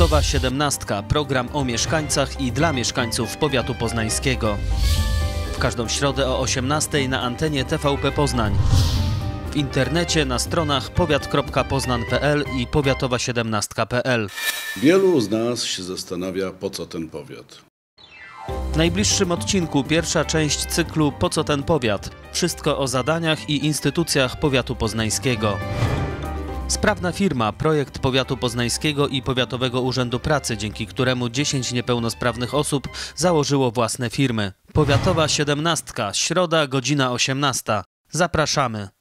Powiatowa 17. Program o mieszkańcach i dla mieszkańców powiatu poznańskiego. W każdą środę o 18:00 na antenie TVP Poznań. W internecie na stronach powiat.poznan.pl i powiatowa17.pl. Wielu z nas się zastanawia, po co ten powiat. W najbliższym odcinku pierwsza część cyklu Po co ten powiat? Wszystko o zadaniach i instytucjach powiatu poznańskiego. Sprawna firma, projekt powiatu poznańskiego i Powiatowego Urzędu Pracy, dzięki któremu 10 niepełnosprawnych osób założyło własne firmy. Powiatowa 17. Środa, godzina 18:00. Zapraszamy.